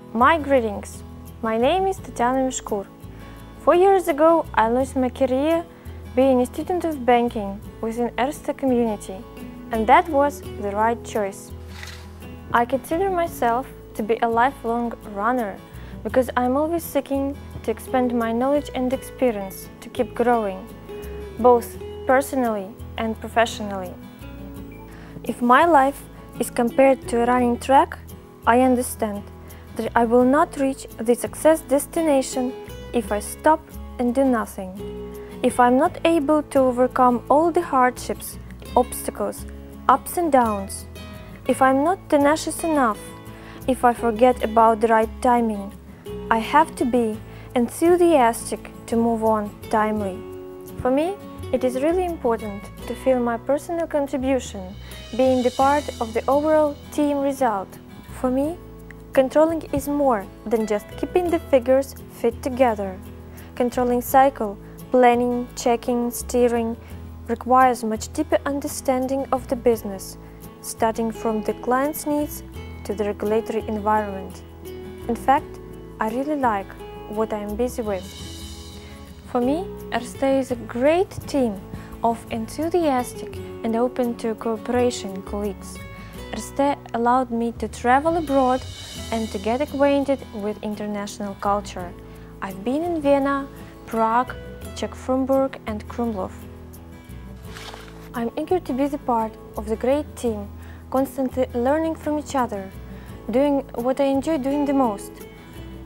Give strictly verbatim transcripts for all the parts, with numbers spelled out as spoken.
My greetings. My name is Tatiana Mishkur. Four years ago, I launched my career being a student of banking within Erste community, and that was the right choice. I consider myself to be a lifelong runner because I'm always seeking to expand my knowledge and experience to keep growing, both personally and professionally. If my life is compared to a running track, I understand that I will not reach the success destination if I stop and do nothing. If I'm not able to overcome all the hardships, obstacles, ups and downs, if I'm not tenacious enough, if I forget about the right timing, I have to be enthusiastic to move on timely. For me, it is really important to feel my personal contribution being the part of the overall team result. For me, controlling is more than just keeping the figures fit together. Controlling cycle, planning, checking, steering requires much deeper understanding of the business, starting from the client's needs to the regulatory environment. In fact, I really like what I am busy with. For me, Erste is a great team of enthusiastic and open to cooperation colleagues. Erste allowed me to travel abroad and to get acquainted with international culture. I've been in Vienna, Prague, Czech Frumburg and Krumlov. I'm eager to be the part of the great team, constantly learning from each other, doing what I enjoy doing the most: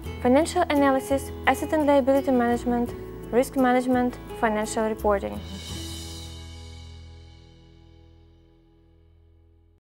financial analysis, asset and liability management, risk management, financial reporting.